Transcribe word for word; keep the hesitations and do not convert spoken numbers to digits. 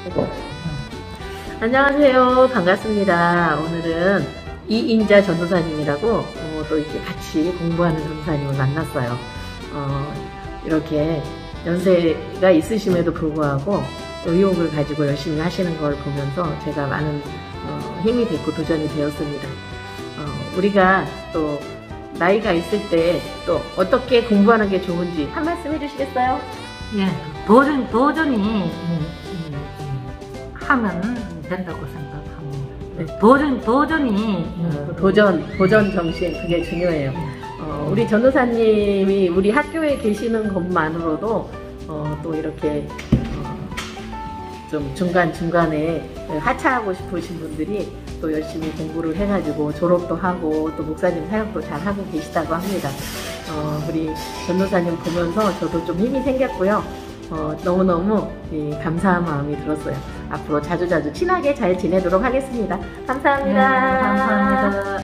안녕하세요. 반갑습니다. 오늘은 이인자 전도사님이라고 어, 또 이렇게 같이 공부하는 전도사님을 만났어요. 어, 이렇게 연세가 있으심에도 불구하고 의욕을 가지고 열심히 하시는 걸 보면서 제가 많은 어, 힘이 됐고 도전이 되었습니다. 어, 우리가 또 나이가 있을 때 또 어떻게 공부하는 게 좋은지 한 말씀 해주시겠어요? 예, 도전, 도전이 음, 음, 하면 된다고 생각합니다. 네. 도전, 도전이 어, 도전, 도전 정신 그게 중요해요. 어, 우리 전도사님이 우리 학교에 계시는 것만으로도 어, 또 이렇게 어, 좀 중간중간에 하차하고 싶으신 분들이 또 열심히 공부를 해가지고 졸업도 하고 또 목사님 사역도 잘 하고 계시다고 합니다. 어, 우리 전도사님 보면서 저도 좀 힘이 생겼고요. 어, 너무너무 이, 감사한 마음이 들었어요. 앞으로 자주자주 친하게 잘 지내도록 하겠습니다. 감사합니다. 네, 감사합니다.